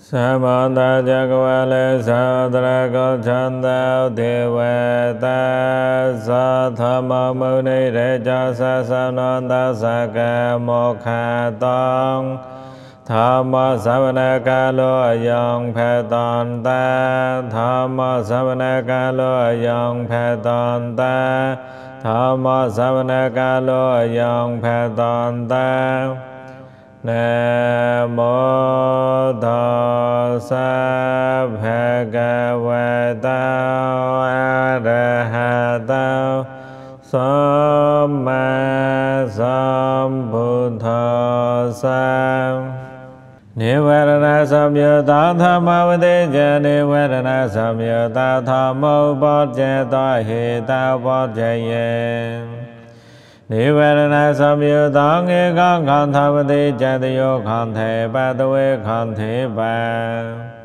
Sa mô ta cha ca lê sa tra co chan ta đề quê ta sa tha mô mô ni re cha sa sa non ta sa ca mô kha tông tha mô sa va na ca lô yong phe ton ta tha mô sa va na ca lô yong phe ton ta tha mô sa va na ca lô yong phe ton ta Nam mô Tassa Bhagavata Arahato Samma Sambuddhassa Nivarana Samyutta Thamavati Ca Nivarana Samyutta Thamo Bhajeta Hita Bhajaye Nivarana Samyutta Nghe Con Khăn Thamavati Ca Tiyo Khăn Thể Ba Tuệ Khăn Thể Ba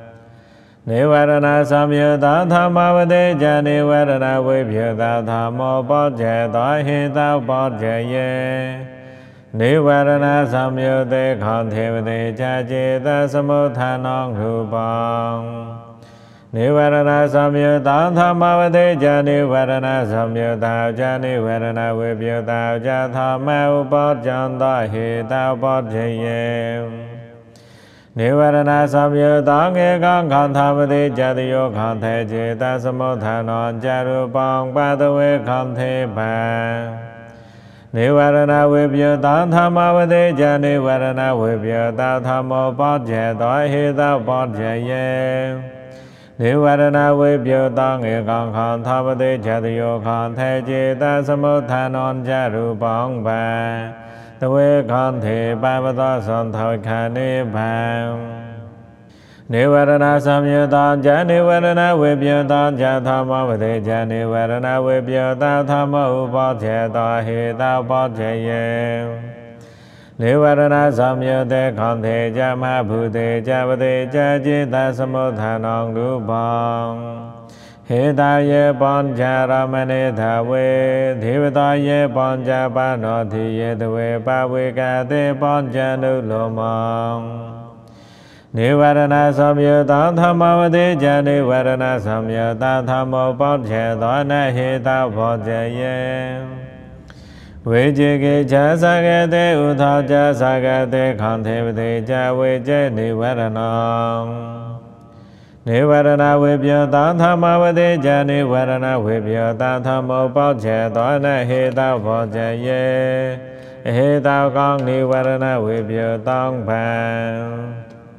Nivarana Samyutta Thamavati Ca Nivarana Vibhyata Thamo Bhajeta Hita Bhajaye Nivarana Samyutta Khăn Thevati Ca Cheta Samutthana Rupam Nivarana Samyutta Thamavati Ca Nivarana Samyutta Ca Nivarana Vibhyata Ca Thamma Upajjanta Hita Bhajaye Nivarana Samyutta Nghe Con Khăn Thamavati Ca Tiyo Khăn Thể Cheta Samutthana Ca Rupam Ba Tuệ Khăn Thể Ba Nivarana Vibhyata Thamavati Ca Nivarana Vibhyata Thammo Bhajeta Hita Bhajaye Nivarana Vibhyata Nghe Con Khăn Thamavati Ca Tiyo Khăn Thể Cheta Samutthana Ca Rupam Ba Tuệ Khăn Thể Ba Ba Ta Son Thôi Kha Ni Bàn Nivarana Samyutta Ca Nivarana Vibhyata Ca Thamavati Ca Nivarana Vibhyata Thammo Bhajeta Hita Bhajaye Nivarana Samyutta Khăn Thể Ca Mahabhuti Ca Vati Ca Cheta Samutthana Rupam Hita Ye Pancha Ramane Thave Thivata Ye Pancha Panoti Ye Thave Pavika Pancha Nulomam Nivarana Samyutta Thamavati Ca Nivarana Samyutta Thammo Bhajeta Hita Bhajaye Vichikicha Sakate Utthaja Sakate Khăn Thevati Ca Viche Nivarana Nivarana Vibhyata Thamavati Ca Nivarana Vibhyata Thammo Bhajeta Hita Bhajaye Hita Con Nivarana Vibhyata Phạn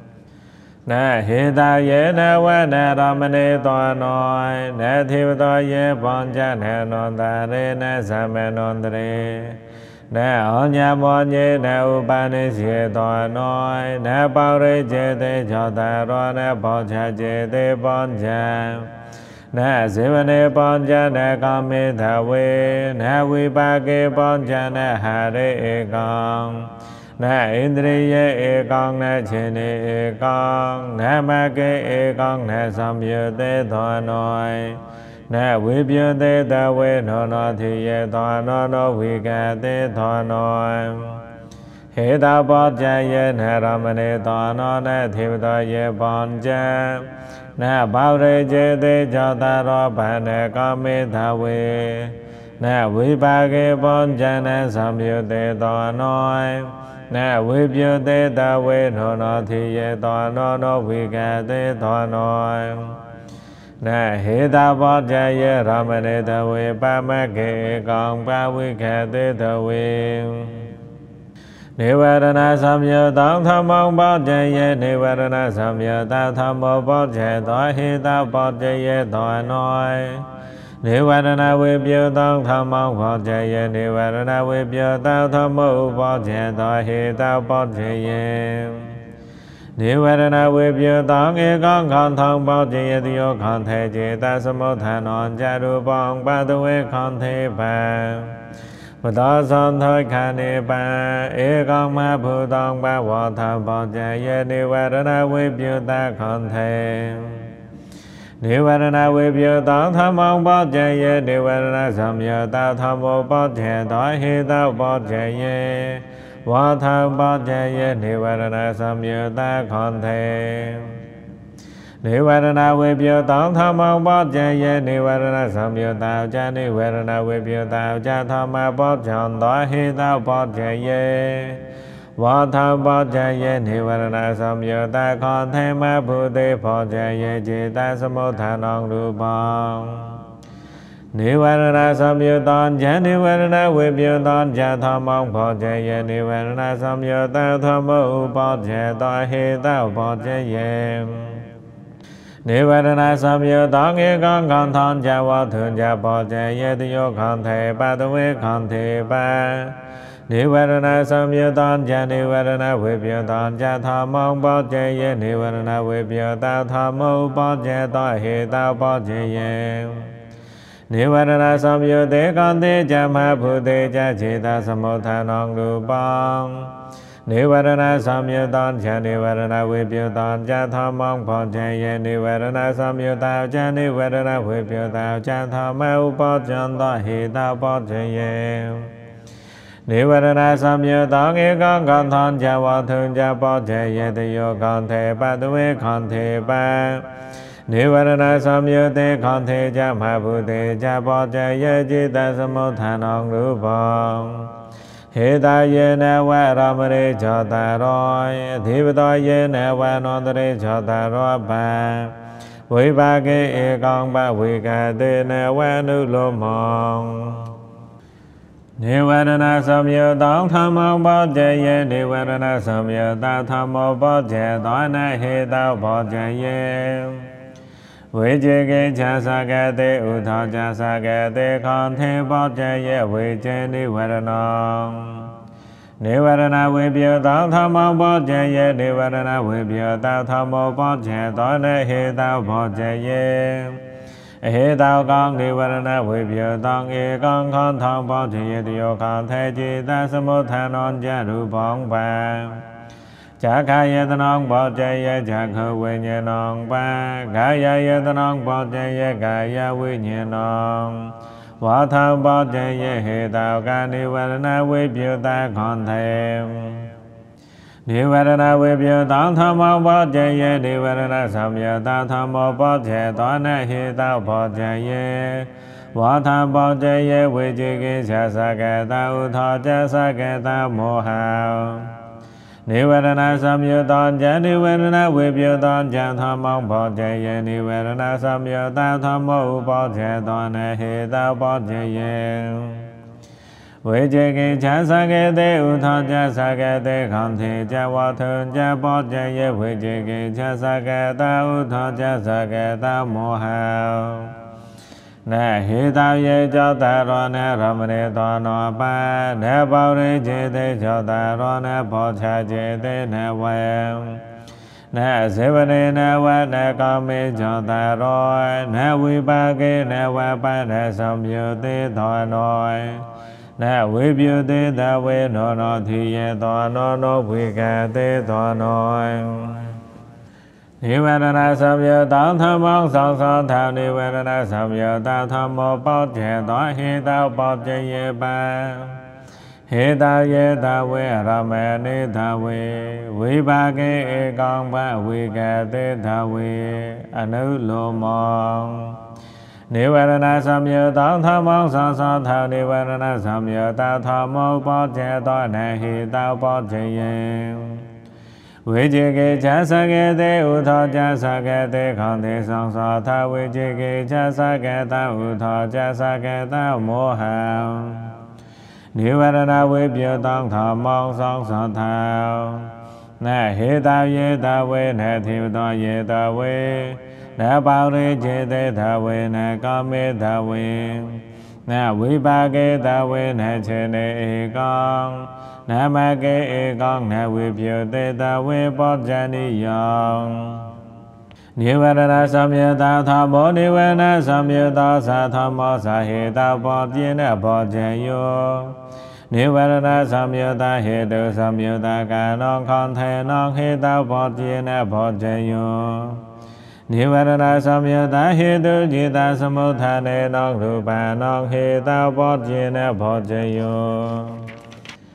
Na Hita Ye Na Va Na Ramane Toa Noi Na Thivata Ye Pancha Na Non Ta Re Na Samme Non Tre Na Onya Monye Na Upane Siye Toa Noi Na Pao Re Che Te Chota Ro Na Pocha Che Te Pancha Na Sivane Pancha Na Kame Thave Na Vipake Pancha Na Hare Ekang Na Indriye Ekang Na Chene Ekang Na Make Ekang Na Samyutta Thoa Noi Na Vibhyate Tave No No Thiye Thoa No No Vikate Thoa Noi Hita Bhajaye Na Ramane Thoa No Na Thivata Ye Pancha Na Bhavre Chete Chota Ro Bhane Kame Thave Na Vipake Pancha Na Samyutta Thoa Noi Na Vibhyate Tave No No Thiye Thoa No No Vikate Thoa Noi Na Hita Bhajaye Ramane Thave Pamake Ekang Pavikate Thave Nivarana Samyutta Thammo Bhajaye Nivarana Samyutta Thammo Bhajeta Hita Bhajaye Thoa Noi Nivarana Vibhyata Thammo Bhajaye Nivarana Vibhyata Thammo Bhajeta Hita Bhajaye Nivarana Vibhyata Nghe Con Khăn Thông Bhajaye Tiyo Khăn Thể Cheta Samutthana Ca Rupam Ba Tuệ Khăn Thể Ba Ba Ta Son Thôi Kha Ni Bàn Ekang Mahabhutang Ba Vata Bhajaye Nivarana Vibhyata Khăn Thể Nivarana Vibhyata Thammo Bhajaye Nivarana Samyutta Thammo Bhajeta Hita Bhajaye Vata Bhajaye Nivarana Samyutta Khăn Thể นิวรณาเวเปียวตองธรรมะปอบเจเยนิวรณาสัมยุตตาจานิวรณาเวเปียวตาจาธรรมะปอบจันตเหตาปอบเจเยวาทปอบเจเยนิวรณาสัมยุตตาขันเทมะภูติปอบเจเยจิตาสมุทฐานังรูปังนิวรณาสัมยุตตันจานิวรณาเวเปียวตันจาธรรมังปอบเจเยนิวรณาสัมยุตตาธรรมะอุปอบเจตเหตาปอบเจเยนิวรณาสัมยุตตังเอกังขันธังจาวะทุนจาปอเจเยติโยขันเทปะตเวขันเทปะนิวรณาสัมยุตตังจานิวรณาเวเปียวตังจาธรรมังปอเจเยนิวรณาเวเปียวตาธรรมอุปอเจตเหตาปอเจเยนิวรณาสัมยุตเตขันเทจามหาภูเตจาจิตาสมุทฐานังรูปังนิวรณาสัมยุตตังจานิวรณาเวเปียวตังจาธรรมังปอเจเยนิวรณาสัมยุตตาจานิวรณาเวเปียวตังจาธรรมะอุปอจันตเหตาปอเจเยนิวรณาสัมยุตตังเอกังขันธังจาวะทุนจาปอเจเยติโยขันเทปะตเวขันเทปะนิวรณาสัมยุตเตขันเทจามหาภูเตจาปอเจเยจิตาสมุทฐานังรูปังเหตาเยนวะรามเรจตารอยทิปตเยนวะนนตเรจตารอปะวิภาเกเอกังปะวิกาเตนวะนุโลมงนิวรณาสัมยุตตังธรรมังปอเจเยนิวรณาสัมยุตตาธรรมโมปอเจตนะเหตาปอเจเยเวเจเกชาสกเตอุทาจาสกเตขันเทปอเจเยเวเจนิวรณังนิวรณาเวเปียวตังธรรมังปอเจเยนิวรณาเวเปียวตาธรรมโมปอเจตนะเหตาปอเจเยเหตากังนิวรณาเวเปียวตังเอกังขันธังปอเจเยติโยขันเทจิตาสมุทฐานังจารูปังปะจักขายตนังปอเจเยจักขวิญญาณังปะกายายตนังปอเจเยกายวิญญาณังวาทังปอเจเยเหตากานิวรณาเวเปียวตาขันเทนิวรณาเวเปียวตังธรรมังปอเจเยนิวรณาสัมยุตตาธรรมโมปอเจตนะเหตาปอเจเยวาทังปอเจเยเวเจเกชาสกตาอุทาจาสกตาโมหะนิวรณาสัมยุตตังจานิวรณาเวเปียวตังจาธรรมังปอเจเยนิวรณาสัมยุตตาธรรมอุปอเจตนะเหตาปอเจเยเวเจเกชาสกเตอุทาจาสกเตขันเทจาวะทุนจาปอเจเยเวเจเกชาสกตาอุทาจาสกตาโมหะนะเหตาเยจตารนะรมเรตโนปะนะปาริเจเตจตารนะโพชาเจเตนะเวนะเสวเนนะวะนะกามิจตารนะวิปาเกนะวะปะนะสัมยุตเตตโนนะวิปยุตเตตเวโนโนทิเยตโนโนวิกาเตตโนนิวรณาสัมยุตตังธรรมังสังสัทธานิวรณาสัมยุตตาธรรมโมปอเจตเหตาปอเจเยปะเหตาเยตาเวรเมนิทาเววิภาเกเอกังปะวิกาเตทาเวอนุโลมงนิวรณาสัมยุตตังธรรมังสังสัทธานิวรณาสัมยุตตาธรรมโมปอเจตนะเหตาปอเจเยเวเจเกชาสกเตอุทาจาสกเตขันเทสังสาทาเวเจเกชาสกตาอุทาจาสกตาโมหะนิวรณาเวเปียวตังธรรมังสังสาทานะเหตาเยตาเวนะทิวตาเยตาเวนะปาริเจเตทาเวนะกาเมทาเวนะวิปาเกทาเวนะเชเนเอกังนะมะเกเอกังนะวิปยุตเตตเวปอจานิยังนิวรณาสัมยุตตาธรรมโมนิวรณาสัมยุตตาสัทธรรมโมสาเหตาปอเจนะปอเจโยนิวรณาสัมยุตตาเหตุสัมยุตตากานังขันเทนังเหตาปอเจนะปอเจโยนิวรณาสัมยุตตาเหตุจิตาสมุทฐาเนนังรูปานังเหตาปอเจนะปอเจโย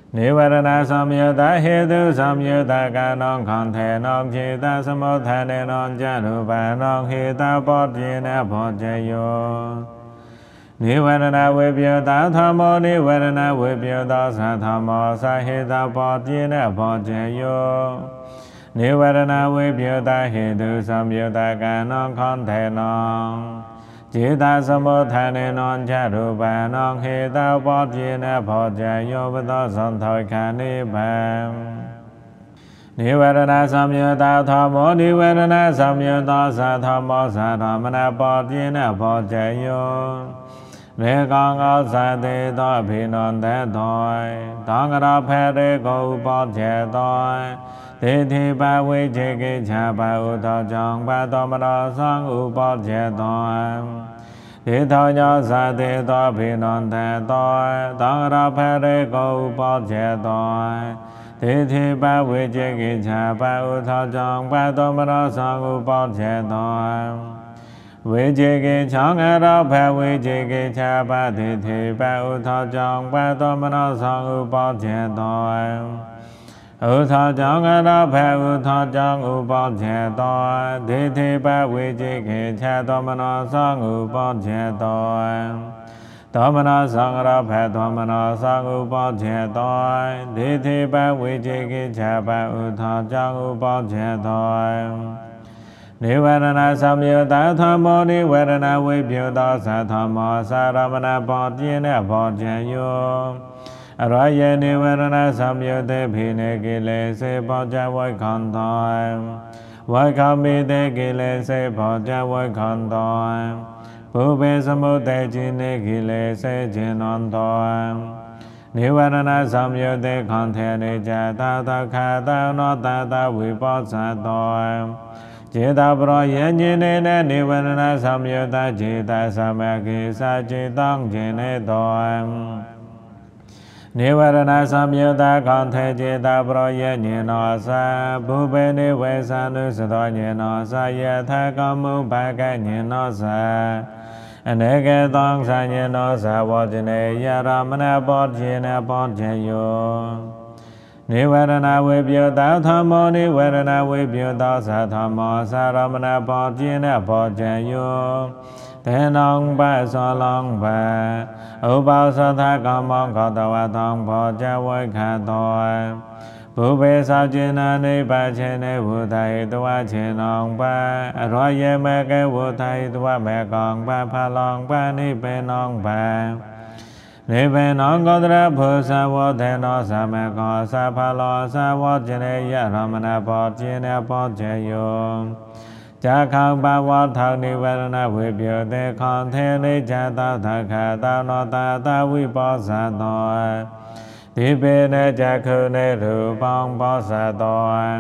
นิวรณสัมยุตตาเหตุสัมยุตตากานองขันเทนองจิตตสมุทฐาเนนองจารุปานองเหตาปอดเยนะพอเจโยนิวรณเวปโยตาธรรมนิวรณเวปโยตาสัทธรรมสาเหตาปอดเยนะพอเจโยนิวรณเวปโยตาเหตุสัมยุตตากานองขันเทนองจิตตสมุทฐาเนนองจารุปานองเหตาปอดเยนะพอเจโยปตสันทอยคานิบังนิวรณสัมยุตตาธรรมนิวรณสัมยุตตาสัทธรรมสัทธรรมนะปอดเยนะพอเจโยเรกังอัสสะเตตอภินันเตตอยตังกระเพเรโกอุปเจตอยเตถิปะเวเจเกชาปะอุทจังปะตมรสังอุปเจตอยเตทอยอสะเตตอภินันเตตอยตังกระเพเรโกอุปเจตอยเตถิปะเวเจเกชาปะอุทจังปะตมรสังอุปเจตอยเวเจเกชังอาราภเวเจเกชาปะเทเทปะอุทจังปะตมนสังอุปเจตอยอุทจังอาราภอุทจังอุปเจตอยเทเทปะเวเจเกชาตมนสังอุปเจตอยตมนสังอาราภตมนสังอุปเจตอยเทเทปะเวเจเกชาปะอุทจังอุปเจตอยนิวรณสัมยุตตาธรรมนิวรณเวปโยตาสัทธรรมสารมณปอดเยนะพอเจโยอรายนิวรณสัมยุตเตภิเนกิเลเสปอจาวัยขันตอยวัยคามิเตกิเลเสปอจาวัยขันตอยปุเปสมุเตจิเนกิเลเสจินันตอยนิวรณสัมยุตเตขันเทนิจตาตาคาตานตาตาวิปัสสะตอยเจตาปรยญเนนะนิวรณสัมยุตตาเจตาสมกิสัจจิตังเจเนตอยนิวรณสัมยุตตาขันเทเจตาปรยญโนสะภุเปนิเวสานุสตโญโนสะยะทะกมุปะกะญโนสะอเนกตังสัญโนสะวจเนยรามณปอดเจนะปอดเจโยนิวรณเวปโยตาธรรมนิวรณเวปโยตาสัทธรรมสารมณปอดเจนะปอดเจโยเทนองปะสลองปะอุปาสทกรรมขตวะทองพอเจวัยขาตอยปุเปสาเจนะนิปัจเจเนวุทัยตัวเชนองปะอรอยเยเมเกวุทัยตัวแมกองปะพาลองปะนิเปนองปะนิเปนองกตระพุสาวเทนอสามกอสาพาลอสาวเจเนยะรมณปอดเจเนปอดเจโยจากขังปาวะทังนิวรณเวปโยเตขันเทนิจตาทักขะตานตาตาวิปัสสะตอยทิเปเนจักขุเนรูปังปัสสะตอย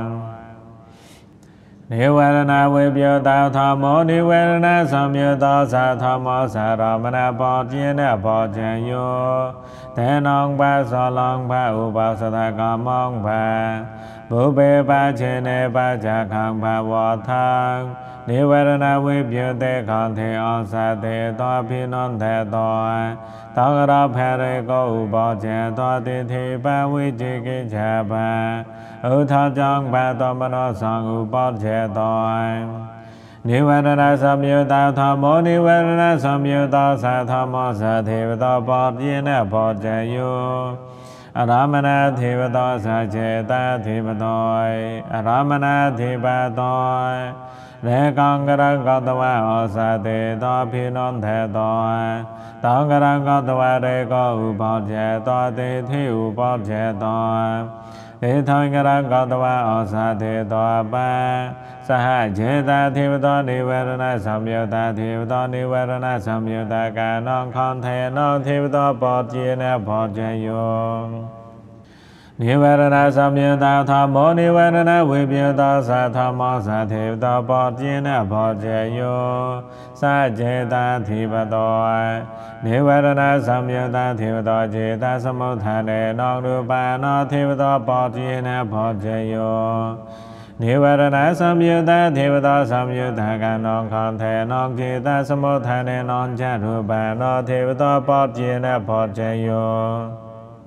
นิวรณเวปโยตาธรรมนิวรณสัมยุตตาสัทธรรมสารมณปอดเจนะปอดเจโยเทนองปะสลองปะอุปาสทกรรมองปะปุเปปะเชเนปะจักขังปะวะทังนิวรณเวปโยเตขันเทอัสสะเตตอภินันเตตอยตังระเพเรโกอุปเจตอติทิปะวิจิกิจฉาปะอุทาจังปะตมโนสังอุปเจตอยนิวรณสัมยุตตาธรรมนิวรณสัมยุตตาสัทธรรมสัทธิวตาปอดเยนะปอดเจโยอรามณเทวตาสัจเจตาเทวตอยอรามณเทวตอยเรกังกรังกตวะอสเตตอภินันเทตอยตังกรังกตวะเรโกอุปเจตอเตทิอุปเจตอยเตทังกรังกตวะอสเตตอปะสหเจตาเทวตานิวรณสัมยุตตาเทวตานิวรณสัมยุตตากานองขันเทนองเทวตาปอดเจนะปอดเจโยนิวรณสัมยุตตาธรรมนิวรณเวปโยตาสัทธรรมสัทธิวตาปอดเจนะปอดเจโยสัจเจตาธิปโตนิวรณสัมยุตตาเทวตาเจตาสมุทฐาเนนองรูปานอเทวตาปอดเจนะปอดเจโยนิวรณสัมยุตตาเทวตาสัมยุตตากานองขันเทนองเจตาสมุทฐาเนนองจารุปานอเทวตาปอดเจนะปอดเจโยอ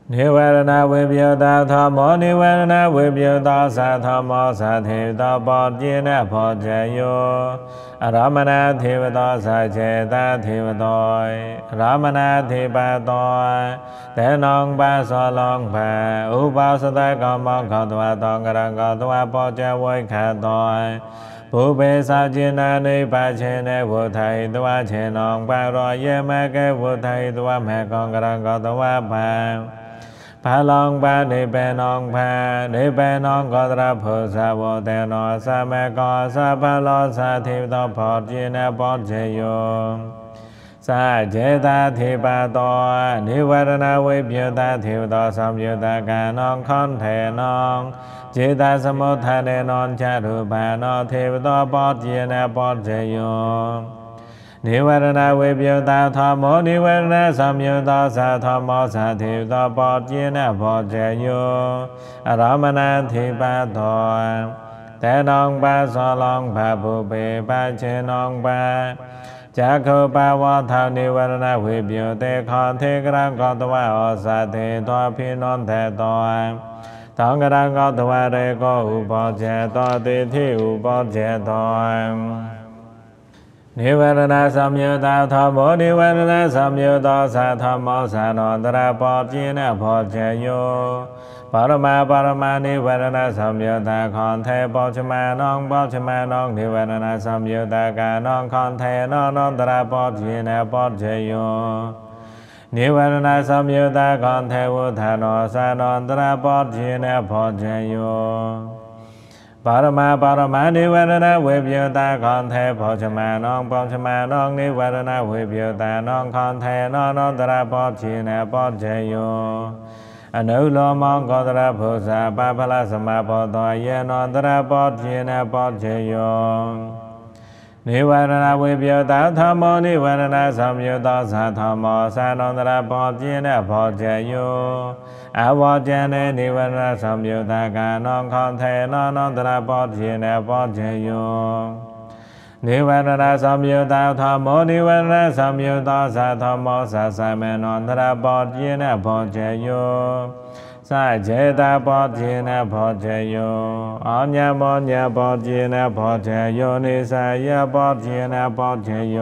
นิวรณาวิปโยตาธรรมนิวรณาวิปโยตาสัทธรรมสัทธิตาปอเจนะพอเจโยอรามนาเทวตาสัจเจตาเทวตอยรามนาเทปะตอยแต่นองปะสอลองแผ่อุปาสตะกมขตัวตองกรังกตัวปอเจวยขัดตอยผู้เบสาจินานิปัจเจเนวุทัยตัวเชนองปะรอยเยมะเกวุทัยตัวแม่กองกรังกตัวปะพาลองปานิเปนองพานิเปนองกตระพุสาวเตโนสะเมกอสะพาโลสะทิตพอจีเนปอเจโยสัจเจตาทิปะโตนิวรณวิปโยตาทิวโตสัมโยตากานองคอนเทนองจิตาสมุทฐานนอนจารุปานอเทวโตปอจีเนปอเจโยนิวรณวิปโยตาธรรมนิวรณสัมโยตาสัทธรรมสัทธิตาปอเจนะพอเจโยอรามนาธิปะโตแต่นองปะสอลองปะภูเปปะเชนองปะจักขุปะวะทานิวรณวิปโยเตคอนเทกรังกตวะอสัตถิตวพินนเทโตตองกรังกตวะเรโกอุปเจโตติทิอุปเจโตนิวรณสัมโยตาธรรมนิวรณสัมโยตาสัทธรรมสันนตระปอจีนะพอเจโยปรมานิวรณสัมโยตาคอนเทปอชมานองปอชมานองนิวรณสัมโยตากานองคอนเทนอนตระปอจีนะปอเจโยนิวรณสัมโยตาคอนเทวุฒานอสานนตระปอจีนะพอเจโยปรมานิวรณวิปโยตาคอนเทปอชมานองปอชมานองนิวรณวิปโยตานองคอนเทนอนตระปอจีนะปอเจโยอนุโลมองกตระพุสาปะพละสมาปะตอยนอนตระปอจีนะปอเจโยนิวรณวิปโยตาธรรมนิวรณสัมโยตาสัทธรรมสานนตระปอจีนะพอเจโยอวเจเนนิวรณสัมโยตากานองคอนเทนอนตระปอจีนะปอเจโยนิวรณสัมโยตาธรรมนิวรณสัมโยตาสัทธรรมสัสสะเมนนตระปอจีนะพอเจโยสัจเจตาปอจีนะพอเจโยอัญญโมญญปอจีนะพอเจโยนิสัยปอจีนะพอเจโย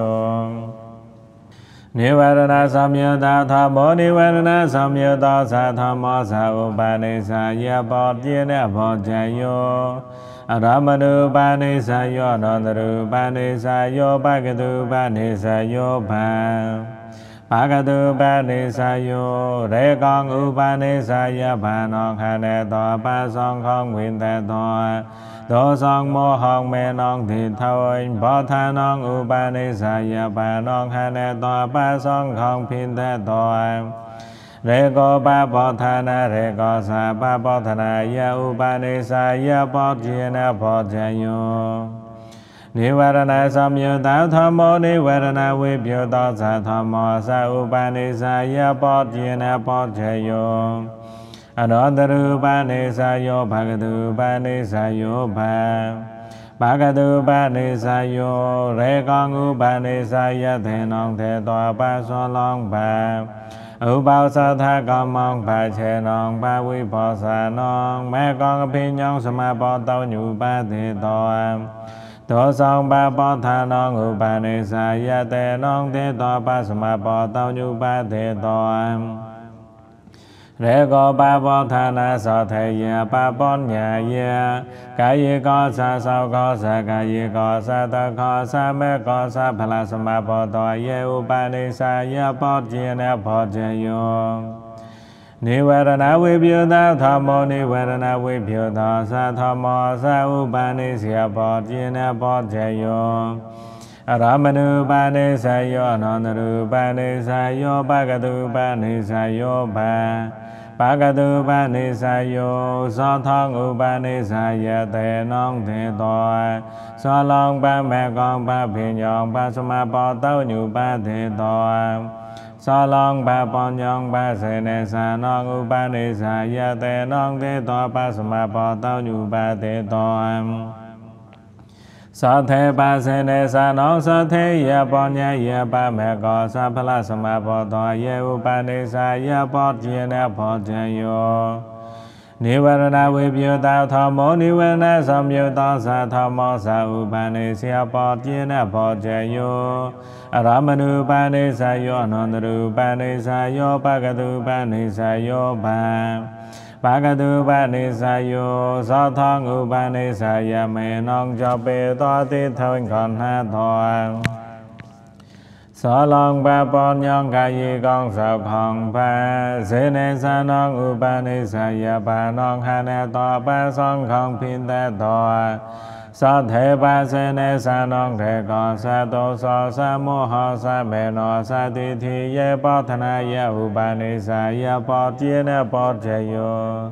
นิวรณสัมโยตาธรรมนิวรณสัมโยตาสัทธรรมสัพปานิสัยปอจีนะพอเจโยอรามณูปานิสัยโยนนตรูปานิสัยโยปะกตุปานิสัยโยภาปะกตุปานิสัยโยเรกังอุปานิสัยภานองคเนตอปะสองของวินเตตอโตสองโมหังเมนองทิทวินพอทานองอุปานิสัยภานองคเนตอปะสองของพินเตตอเรโกปะปอธานาเรโกสาปะปอธนายะอุปาณิสายะปอจีนะปอเจโยนิวรณสัมโยตาธรรมนิวรณวิปโยตาสัทธรรมสัพปาณิสายะปอจีนะปอเจโยอนันตรูปาณิสายโยภะกตุปาณิสายโยภาปะกตุปาณิสายโยเรกังอุปาณิสายะเทนองเทตวปะสลองภาอุปาสถากมองปะเชนองปะวิปัสสานองแม่กองอภิญญองสมาปตญุปาเทโตตัวสองปะปทานองอุปาณิสายะเตนองเทโตปะสมาปตญุปาเทโตเรโกปะปทานาสัทเทยะปะปัญญายะกายโกสะสาวโกสะกายโกสะตะโกสะเมโกสะพละสมาปตเยอุปาณิสายะปอจีนะพอเจโยนิวรณวิปโยตาธรรมนิวรณวิปโยตาสัทธรรมสัพปาณิสยปอจีนะพอเจโยอรามณูปาณิสายโยอนันตรูปาณิสายโยปะกตุปาณิสายโยภาปะกตุปาณิสายโยสัทธังอุปาณิสายะเตนองเทโตสลองปะแม่กองปะพิญญองปะสมาปตญุปาเทโตสลองปะปัญญองปะเสเนสานองอุปาณิสายะเตนองเทโตปะสมาปตญุปาเทโต sa thế ba se ne sa nong sa thế ya po nya ya pa me ko sa phala sama po to ye upa ni sa ya po chin ne po chen yo Nivarana vibhyuta thamo nivarana samyuta sa thamo sa upani siya po jina po jayo Aramanu upani sa yo anandaru upani sa yo Pagadu upani sa yo Pagadu upani sa yo Sa thong upani sa ya me nong cho bê to ti thôi còn ha thoa Sở lòng ba bon nhong ca yi con sợ khong pa Sẽ nê sa nong upa ni sa ya pa nong ha nê to pa son khong pin ta to Sa thế pa se nê sa nong thế con sa tô so sa mô ho sa mê no sa ti thi ye po thana ya upa ni sa ya po chia nê po che yo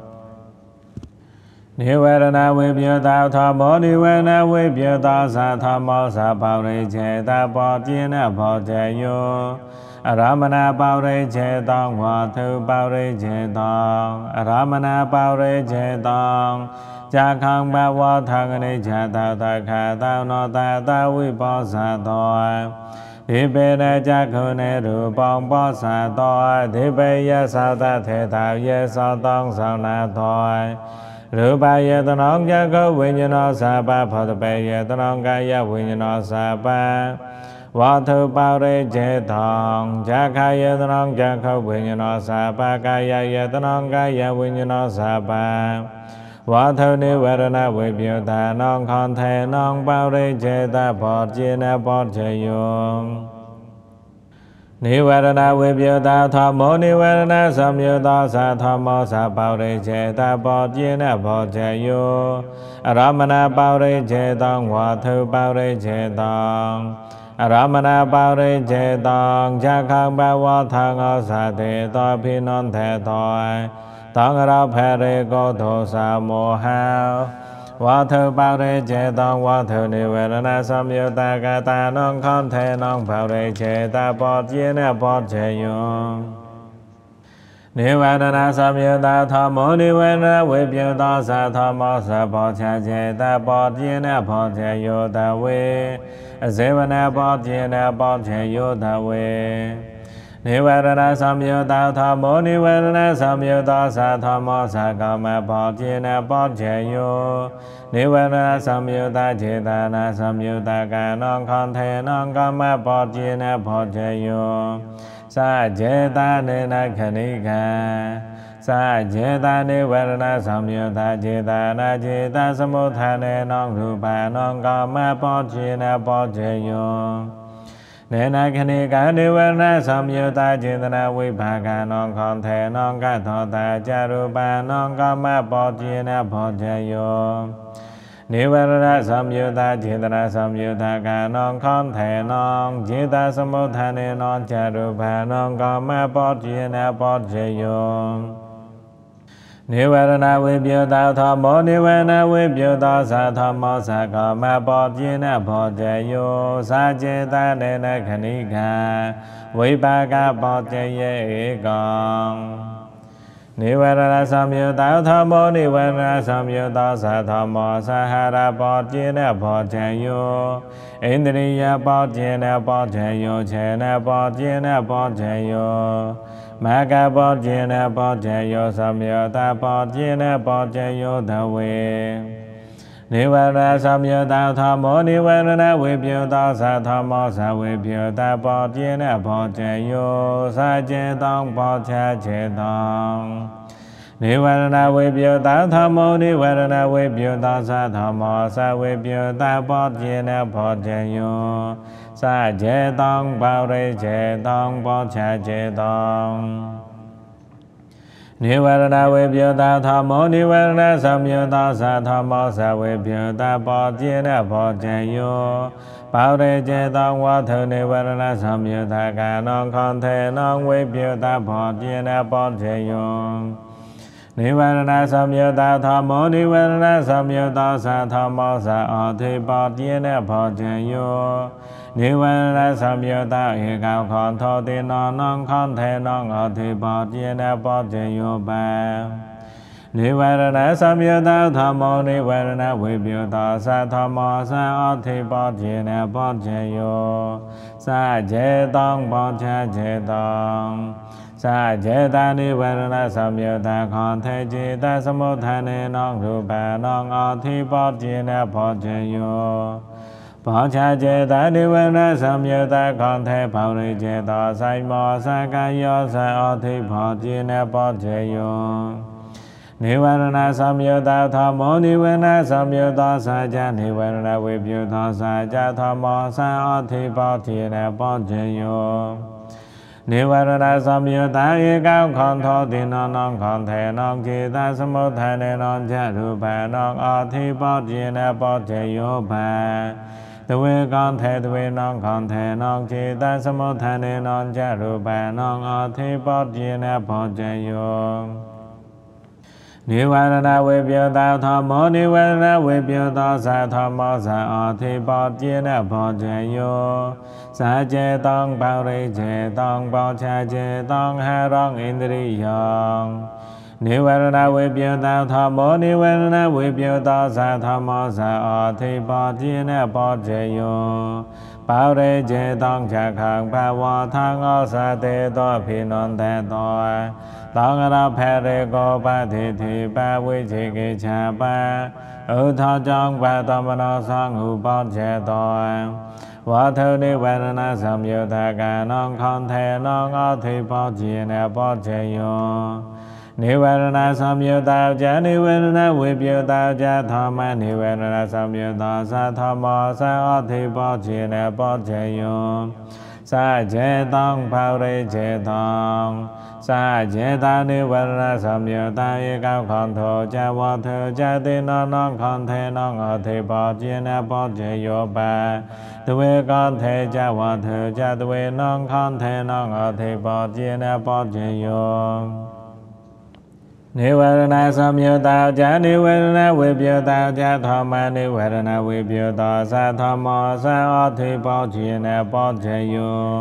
Nivarana vibhyuta thamo nivarana vibhyuta sa thamo sa bảo rì chế ta po chiên po chế yo Aramana bảo rì chế tông hòa thư bảo rì chế tông Aramana bảo rì chế tông Cha khang ba wa thang ni cha ta ta kha ta no ta ta vi po sa to Thi bê na cha khu ne ru bong po sa to Thi bê ya sa ta thể tạo ye sa tông sa na to Rupa yetanong jako vinyano sapa Phatape yetanong kaya vinyano sapa Vāthu paure che thong Chakha yetanong jako vinyano sapa Kaya yetanong kaya vinyano sapa Vāthu nivarana vibhyuta nong khon the nong paure che ta Phot china phot che yung Nivarana vibhyuta thamo nivarana samyuta sa thamo sa paure che ta phot china phot che yo Aramana paure che tong Vāthu paure che tong Aramana paure che tong Chakhang ba wa thang o sa te to phi non the thôi Tong ra phe re ko tho sa mo hao Vāthu paure che tong Vāthu nivarana samyuta ka ta nong khon the nong paure che ta phot china phot che yo Nivarana samyuta thamo nivarana vibhyuta sa thamo sa phot cha che ta phot china phot che yo ta ve Sevana phot china phot che yo ta ve Nivarana samyuta thamo nivarana samyuta sa thamo sa kama phot china phot che yo Nivarana samyuta chetana samyuta ka nong khon the nong kama phot china phot che yo Sa cheta nena khanika Sa cheta nivarana samyuta chetana cheta samuthane nong rupa nong kama phot china phot che yo Nena khanika nivarana samyuta chetana vibhaka nong khon the nong ka thota cha rupa nong kama phot china phot che yo Nivarana samyuta chetana samyuta ka nong khon the nong cheta samuthane nong cha rupa nong kama phot china phot che yo Nivarana vibhyuta thamo nivarana vibhyuta sa thamo sa kama phot china phot che yo Sa cheta nena khanika vibhaka phot che ye ekong Nivarana samyuta thamo nivarana samyuta sa thamo sa hara phot china phot che yo Indriya phot china phot che yo chena phot china phot che yo Maka phot china phot che yo samyuta phot china phot che yo ta ve Nivarana samyuta thamo nivarana vibhyuta sa thamo sa vibhyuta phot china phot che yo Sa che tong phot cha che tong Nivarana vibhyuta thamo nivarana vibhyuta sa thamo sa vibhyuta phot china phot che yo Sa che tong paure che tong phot cha che tong Nivarana vibhyuta thamo nivarana samyuta sa thamo sa vibhyuta phot china phot che yo Paure che tong Vāthu nivarana samyuta ka nong khon the nong vibhyuta phot china phot che yo Nivarana samyuta thamo nivarana samyuta sa thamo sa athi phot china phot che yo Nivarana samyuta ekao khon tho ti no nong khon the nong athi phot china phot che yo ba นิวรณะสัมยุตตาธรรมโมนิวรณะวิปยุตตาสัทธรรมโมสัอธิปอเจนะปอเจโยสัจเจตังปอชาเจตังสัจเจตานิวรณะสัมยุตตาขันเทจิตาสมุทฐานินังรูปะนังอธิปอเจนะปอเจโยปอชาเจตานิวรณะสัมยุตตาขันเทภาริเจตาไสโมสักายโยสัอธิปอเจนะปอเจโยนิวรณะสัมยุตตาธรรมโมนิวรณะสัมยุตตาสัจจนิวรณะวิปยุตตาสัจจธรรมโมสัอธิปอเจนะปอเจโยนิวรณะสัมยุตตาเอกังขันโทตินังขันเทนังจิตาสมุทฐานินังจรูปะนังอธิปอเจนะปอเจโยภาตเวกังเทตเวนังขันเทนังจิตาสมุทฐานินังจรูปะนังอธิปอเจนะปอเจโยนิวรณะวิปยุตตาธรรมโมนิวรณะวิปยุตตาสัทธรรมโมสัอธิปอเจนะปอเจโยสัจเจตังปาริเจตังปอชาเจตังหารังอินทริยังนิวรณะวิปยุตตาธรรมโมนิวรณะวิปยุตตาสัทธรรมโมสัอธิปอเจนะปอเจโยปาริเจตังจักขังภาวะทังอสเตโตภินันเตโตตังราภเรโกปะทิทิปะวิจิกิจฉาปะอุทาจังปะตมนาสังอุปัจเจโตวัฏนิวรณะสัมยุตตากานังขันเทนังอธิปอเจนะปอเจโยนิวรณะสัมยุตตาจานิวรณะวิปยุตตาจาธรรมนิวรณะสัมยุตตาสัทธรรมสัอธิปอเจนะปอเจโยสัจเจตังภาริเจตังสัจเจตานิวรณะสัมยุตตาเอกังขันโทจาวัฏจาตินังขันเทนังอธิปอเจนะปอเจโยปะตเวกังเทจาวัฏจาตเวนังขันเทนังอธิปอเจนะปอเจโยนิวรณะสัมยุตตาจานิวรณะวิปยุตตาจาธรรมนิวรณะวิปยุตตาสัทธรรมสัอธิปอเจนะปอเจโย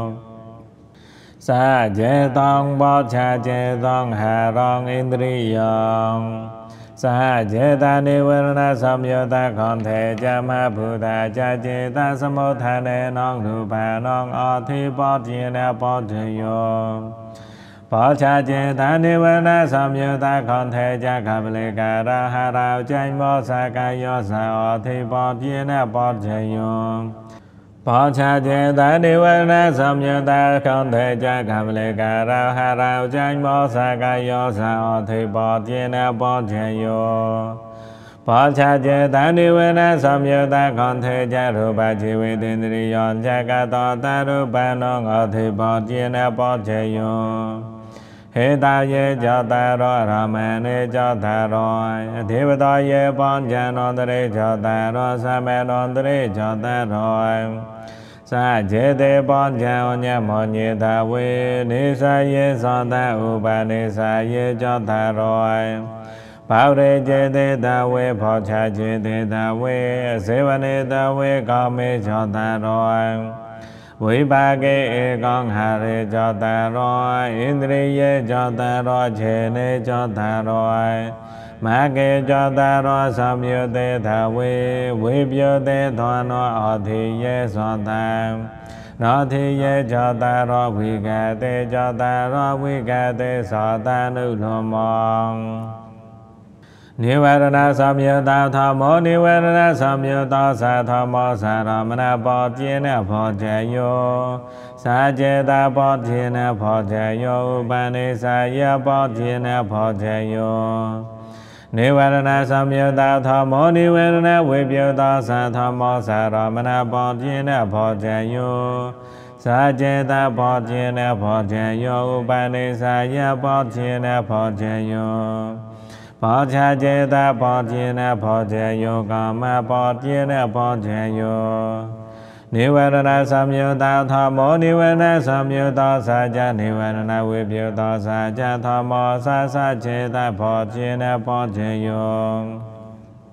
สัจเจตังปอชาเจตังหารังอินทริยังสัจเจตานิวรณะสัมยุตตาขันเทจามหาภูตาจาเจตาสมุทฐานินังรูปะนังอธิปอเจนะปอเจโยปอชาเจตานิวรณะสัมยุตตาขันเทจาคาปลิการาหาราใจโมสกายโยสัอธิปอเจนะปอเจโยปอชาเจตานิวรณะสัมยุตตาขันเทจาคาปลิการาหาราใจโมสกายโยสัอธิปอเจนะปอเจโยปอชาเจตานิวรณะสัมยุตตาขันเทจารูปะชีวิตินทริยังจักตาตารูปะนังอธิปอเจนะปอเจโยเหตาเยจตารอรามเนจตารอยเทวตาเยปัญจนนตริจตารอสัมเมนนตริจตารอยสัจเจเตปัญจอัญญมณิทาเวนิสัยเยสันตอุปนิสัยเยจตารอยภาวเรเจเตตาเวภาชาเจเตตาเวเสวเนตาเวกามิจตารอยวิภาเกเอกังหาเรจตารอยอินทริเยจตารอยเชเนจตารอยมาเกจตารอยสัมยุตเตทาเววิปยุตเตทวนอธิเยสัตตังนาทิเยจตารอยวิกาเตจตารอยวิกาเตสัตตานุธรรมังนิวรณะสัมยุตตาธรรมโมนิวรณะสัมยุตตาสัทธรรมโมสัรมณปอเจนะปอเจโยสัจเจตาปอเจนะปอเจโยอุปนิสัยปอเจนะปอเจโยนิวรณะสัมยุตตาธรรมโมนิวรณะวิปยุตตาสัทธรรมโมสัรมณปอเจนะปอเจโยสัจเจตาปอเจนะปอเจโยอุปนิสัยปอเจนะปอเจโยปอชาเจตาปอเจนะปอเจโยกามะปอเจนะปอเจโยนิวรณะสัมยุตตาธรรมโมนิวรณะสัมยุตตาสัจจนิวรณะวิปยุตตาสัจจธรรมโมสัสสะเจตาปอเจนะปอเจโย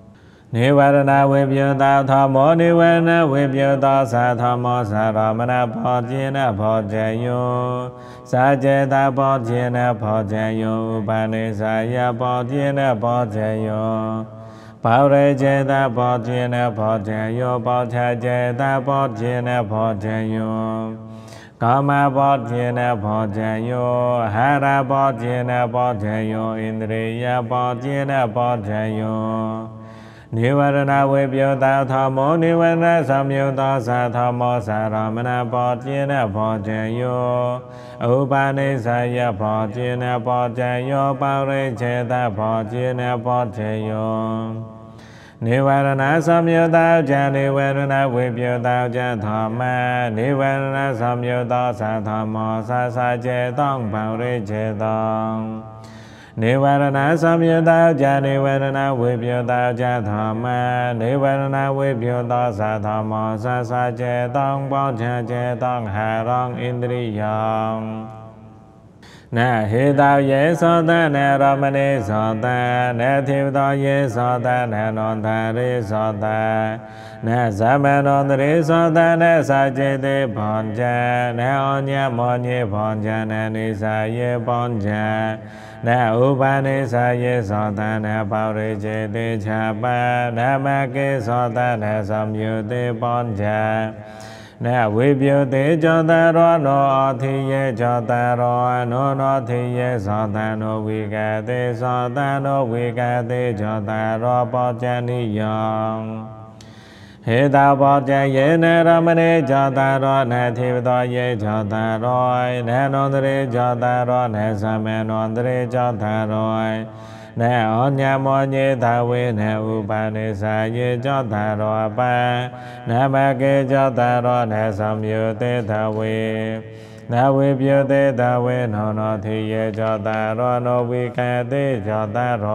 นิวรณาวิปยุตตาธรรมโมนิวรณาวิปยุตตาสัทธรรมโมสัทธรรมนาโพธินะโพเจโยสัจเจตาโพธินะโพเจโยอุปาเนสายาโพธินะโพเจโยภาวเรเจตาโพธินะโพเจโยปัจฉเจตาโพธินะโพเจโยกามโพธินะโพเจโยหาราโพธินะโพเจโยอินทรียโพธินะโพเจโยนิวรณาวิปยุตตาธรรมโมนิวรณะสัมยุตตาสัทธรรมโมสัทธรรมนาโพธินะโพเจโยอุปาเนสายโพธินะโพเจโยปาริเจตาโพธินะโพเจโยนิวรณะสัมยุตตาจานิวรณะวิปยุตตาจาธรรมะนิวรณะสัมยุตตาสัทธรรมโมสัสสะเจตังปาริเจตังนิวรณะสัมยุตตาจานิวรณะวิปยุตตาจาธรรมะนิวรณะวิปยุตตาสัทธรรมโมสัสสะเจตังปัจฉเจตังหารังอินทริยังนะเหตาเยโสตะนะรามณีโสตะนะเทวตาเยโสตะนะนนทาริโสตะนะสัมมนนทริโสตะนะสัจเจติปัญจนะอัญญมณีปัญจนะนิสายปัญจนะอุปาณิสายโสตะนะปาริเจติชาปะนะมะเกโสตะนะสัมยุติปัญจนะวิปยุติจตารโนอธิเยจตารโนโนธิเยสัตตโนวิกาติสัตตโนวิกาติจตารปัจจนิยังเหตาปัจจเยนะรามณีจตารนะเทวตาเยจตารนะนนทริจตารนะสัมมนนทริจตารนะอัญญมณีทาเวนะอุปาณิสายจตารปะนะมะเกจตารนะสัมยุติทาเวนะวิปยุติทาเวนะโนทิเยจตารโนวิกาติจตาร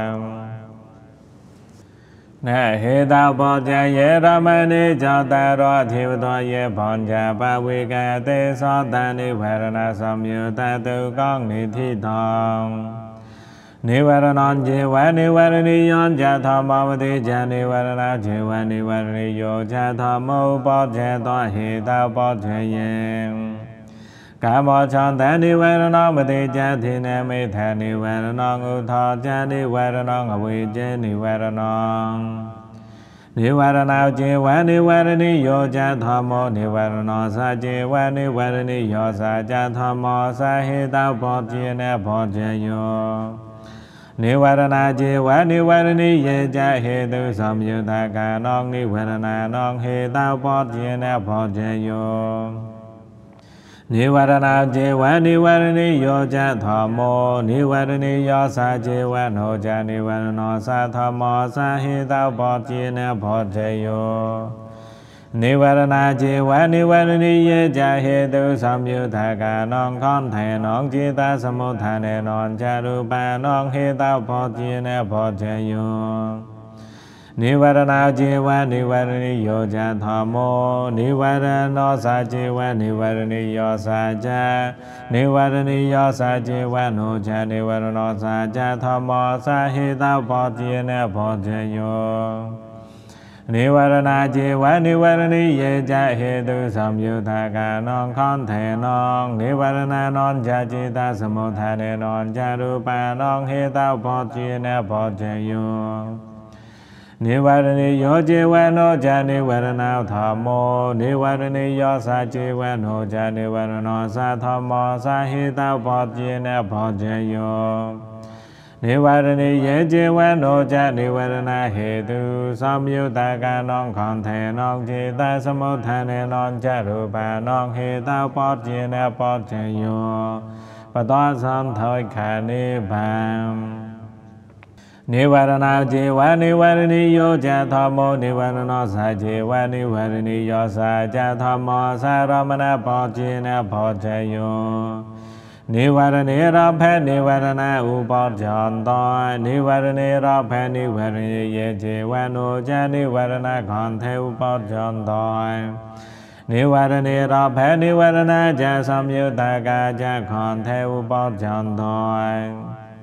นะเหตาปัจจเยรามณีจตารเทวตาเยปัญจปวิกาติสัตตานิวรณะสัมยุตตตุกังนิธิตังนิวรณังเจวะนิวรณิยัญจธรรมวติจานิวรณะเจวะนิวรณิโยจธรรมอุปัจเจตเหตาปัจเจเยกามฉันทานิวรณังปฏิจจทินะเมธานิวรณังอุทาจานิวรณังอวิเจนิวรณังนิวรณังเจวะนิวรณิโยจธรรมนิวรณังสัจเจวะนิวรณิโยสัจธรรมสัเหตาปัจเจนะปัจเจโยนิวรณาเจวะนิวรณิเยจะเหตุสัมยุตตากานองนิวรณานองเหตาปัจเจนะปัจเจโยนิวรณาเจวะนิวรณิโยจะธรรมโมนิวรณิโยสัจเจวะโนจะนิวรณัสสัทธรรมสาเหตาปัจเจนะปัจเจโยนิวรณาเจวะนิวรณิเยจะเหตุสัมยุตตากานองขันธ์เทนองจิตตสมุทฐาเนนองจารุปานองเหตาปัจเจนะปัจเจโยนิวรณาเจวะนิวรณิโยจะธรรมโมนิวรณัสสัจเจวะนิวรณิโยสัจจะนิวรณิโยสัจเจวะโนจะนิวรณัสสัจธรรมสาเหตาปัจเจนะปัจเจโยนิวรณาเจวะนิวรณิเยจะเหตุสัมยุตตากานองขันธ์เทนองนิวรณานองจะจิตตสมุทฐาเนนองจารุปานองเหตาปัจเจนะปัจเจโยนิวรณิโยเจวะโนจะนิวรณาธรรมโมนิวรณิโยสัจเจวะโนจะนิวรณัสสัทธรรมสาเหตาปัจเจนะปัจเจโยนิวรณิเยเจวะโนจะนิวรณาเหตุสัมยุตตากานองขันธ์เทนองจิตตสมุทฐาเนนองจารุปานองเหตาปัจเจนะปัจเจโยปตวสัมถอยขานิบามนิวรณาเจวะนิวรณิโยจะธรรมโมนิวรณัสสัจเจวะนิวรณิโยสัจธรรมสารมณปัจเจนะปัจเจโยนิวรณีรับแพนิวรณาอุปัจจันตนิวรณีรับแพนิวรณีเยเจวะโนจะนิวรณาขันธ์เทอุปัจจันตนิวรณีรับแพนิวรณาจะสัมยุตตากาจะขันธ์เทอุปัจจันต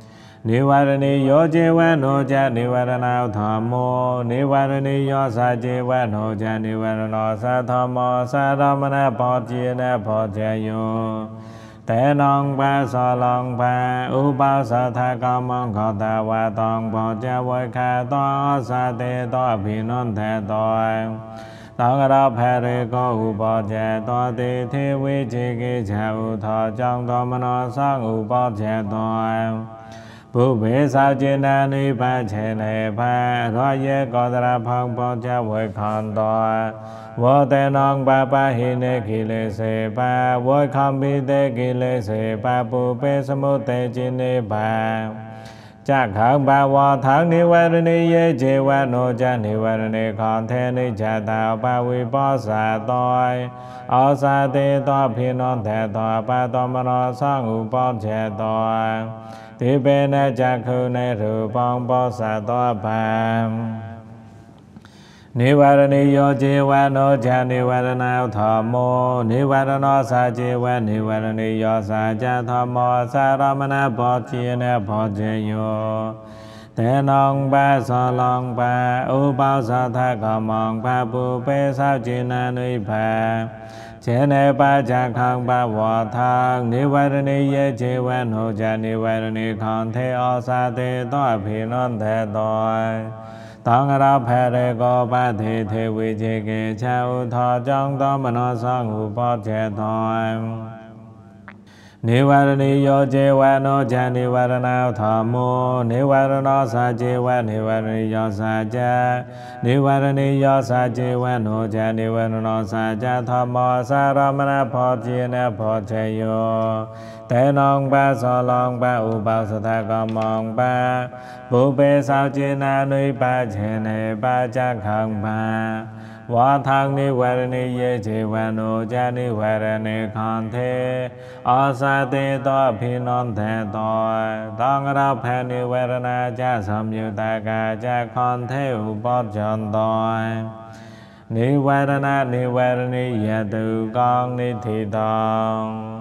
นิวารณีโยเจวะโนจานิวารณาธรรมโมนิวารณีโยสาเจวะโนจานิวารณาสัทธรรมสาธรรมนะปอเจนะปอเจโยแต่นองปะสลองปะอุปาสทากรรมังขตาวะตองปอเจวัยคาตอสาเตตอภินนเทตอยตองเราแพริโกอุปเจตอติเทวิจิกิจาอุทอจังตอมโนสังอุปเจตอยบุเบสาวจินานิปัจเจเนภารอยเยกตระพังปอเจวัยคันตอวเตนองปะปะหิเนกิเลเสปะวะคัมปิเตกิเลเสปะปุเปสมุเตจิเนปะจักขังปะวะทังนิวารณีเยเจวะโนจานิวารณีขันเทนิจตาปะวิปัสสะตอยอาสาเตตอภินนเทตอปะตมโนสังอุปเจตอยติเปนะจักขุเนรูปังปัสสะตอปังนิวารณีโยเจวะโนจานิวารณาธรรมโมนิวารณาสาเจวะนิวารณีโยสาจธรรมโมสารมณะปอเจนะปอเจโยเตนองปะสลองปะอุปาสทะกมังปะปุเปสาวจินานุภาเจเนปะจักขังปะวะทังนิวารณีเยเจวะโนจานิวารณีขันเทอสาเตตอภินนเทตอยตองเราแพริโกปะเทเทวิจิกิจาอุทอจังตอมโนสังอุปเจตอยนิวารณีโยเจวะโนจานิวารณาธรรมโมนิวารณาสาเจวะนิวารณีโยสาจานิวารณีโยสาเจวะโนจานิวารณาสาจาธรรมโมสารมณะปอเจนะปอเจโยแต่นองปะสลองปะอุปาสทะกมองปะปุเปสาวจินานุปัจเจเนปะจักขังปะวะทังนิวารณีเยเจวะโนจานิวารณีขันเทอาสาเตตอภินนเทตอยตองเราแพนิวารณาจาสัมยุตากาจาขันเทอุปจันตอยนิวารณานิวารณียตุกองนิธิตอง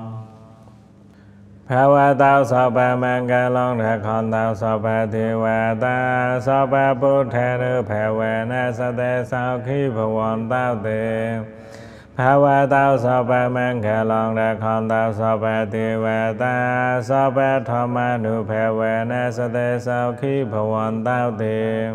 ภาวะตาสัพพะมังคลังรักขันตาสัพพะเทวตาสัพพะพุทธะนุภาเวนะสเตสังคีภวันตาเตภาวะตาสัพพะมังคลังรักขันตาสัพพะเทวตาสัพพะธรรมานุภาเวนะสเตสังคีภวันตาเต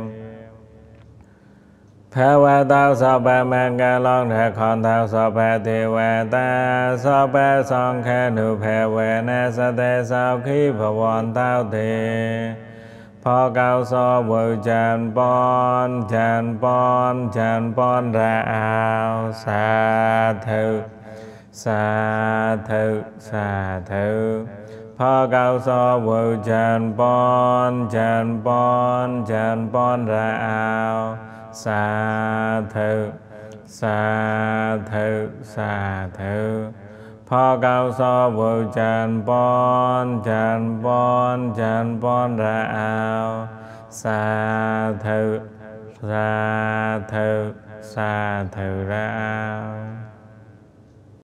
ภาวะตาสัพพะมังคลังรักขันตาสัพพะเทวตาสัพพะสังฆานุภาเวนะสเตสังคีภวันตาเตพอเกาสวจันปอนจันปอนจันปอนราเอาสาธุสาธุสาธุพอเกาสวจันปอนจันปอนจันปอนราเอาสาธุสาธุสาธุพอเกาสวจันปอนจันปอนจันปอนราเอาสาธุสาธุสาธุราเอา